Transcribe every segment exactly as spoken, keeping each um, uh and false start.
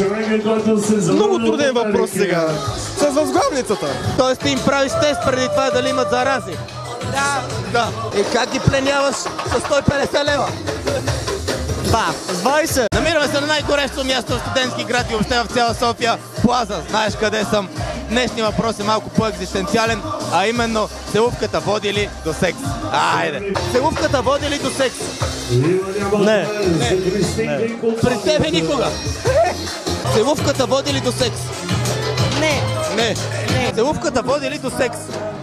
Много труден въпрос сега. С възглавницата. Тоест ти им правиш тест преди това дали имат зарази? Да. Да. И как ги пленяваш с сто и петдесет лева? Ба, с двайсет. Намираме се на най-горещото място в Студентски град и въобще в цяла София. Плаза. Знаеш къде съм? Днешният въпрос е малко по-екзистенциален, а именно целувката води ли до секс? Айде! Целувката води ли до секс? Не. Не. Не. При тебе никога. Целувката води ли до секс? Не. Не. Не. Целувката води ли до секс?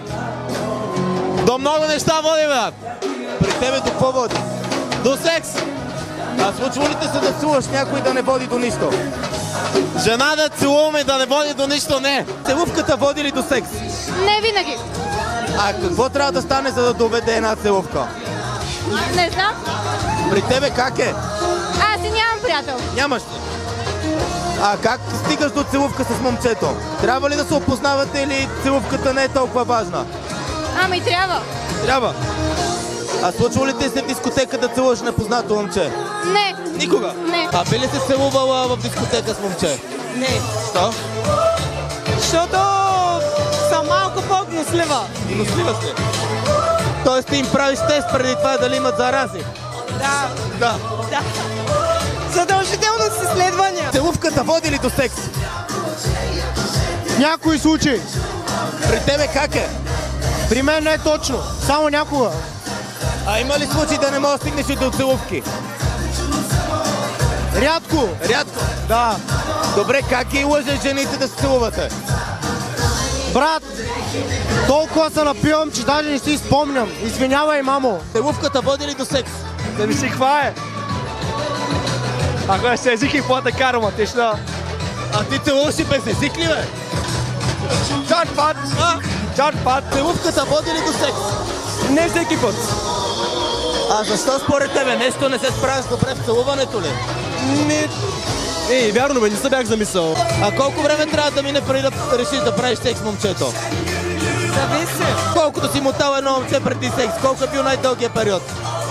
До много неща води, брат. При тебе до какво води? До секс. А случва ли те се да целуваш някой да не води до нищо? Жена да целуваме да не води до нищо, не. Целувката води ли до секс? Не винаги. А какво трябва да стане, за да доведе една целувка? Не знам. При тебе как е? Аз си нямам приятел. Нямаш ли? А как стигаш до целувка с момчето? Трябва ли да се опознавате или целувката не е толкова важна? Ами трябва. Трябва. А случва ли ти се в дискотека да целуваш непознато момче? Не. Никога? Не. А би ли се целувала в дискотека с момче? Не. Що? Защото съм малко по-гнослива. Гнослива си. Тоест ти им правиш тест преди това дали имат зарази? Да. Да. Да. Задължително с изследвания. Целувката води ли до секс? Някои случаи. При тебе как е? При мен не е точно. Само някога. А има ли случай да не можеш да стигнеш и до целувки? Рядко. Рядко. Да. Добре, как ги лъжеш жените да се целувате? Брат, толкова се напивам, че даже не си спомням. Извинявай, мамо. Целувката води ли до секс? Да ми си хвае. Ако е с език и какво да карам, течна. А ти целуваш и без език ли, бе? Чат-пат. А? Чат-пат. Целувката води ли до секс? Не всеки път. А защо според тебе нещо не се справиш добре в целуването ли? Не. Ей, вярно бе, не се бях замисъл. А колко време трябва да мине преди да решиш да правиш секс с момчето? Зависи. Колкото си мотал едно момче преди секс, колко е бил най-дългия период?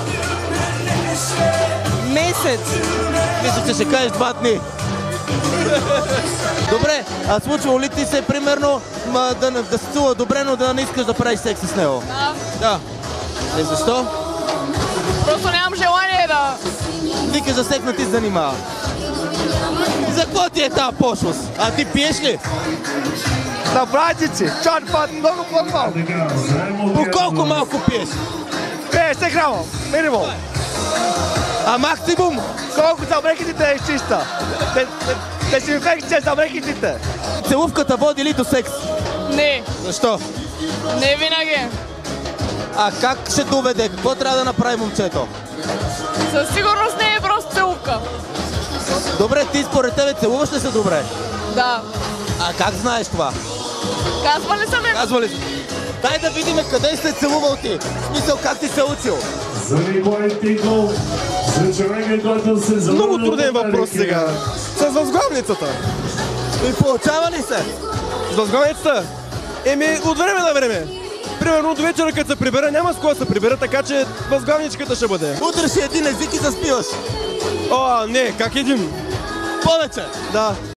Месец. Мисля, че ще кажеш два дни. Добре, а случвало ли ти се примерно ма, да, да се целува добре, но да не искаш да правиш секс с него? Да. Да. И защо? Просто нямам желание да... Викаш за секс не ти занимава. За какво ти е тази пошлост? А ти пиеш ли? На братици. Чат-пат. Много по-малко. По колко малко пиеш? петдесет грама. Минимум. А максимум? Колко са брекетите е чиста. Дезинфекция за брекетите. Целувката води ли до секс? Не. Защо? Не винаги. А как ще доведе? Какво трябва да направи момчето? Със сигурност не е просто целувка. Добре, ти според тебе целуваш ли се добре? Да. А как знаеш това? Казвали са ми. Казва ли си? Дай да видим къде сте целувал ти. В смисъл, как ти се учил? Много труден въпрос сега. С възглавницата. И получава ли се? С възглавницата? Еми, от време на време. Примерно до вечера, като се прибера, няма с кого да се прибера, така че възглавничката ще бъде. Удреш си един език и заспиваш. О, не, как един? Повече. Да.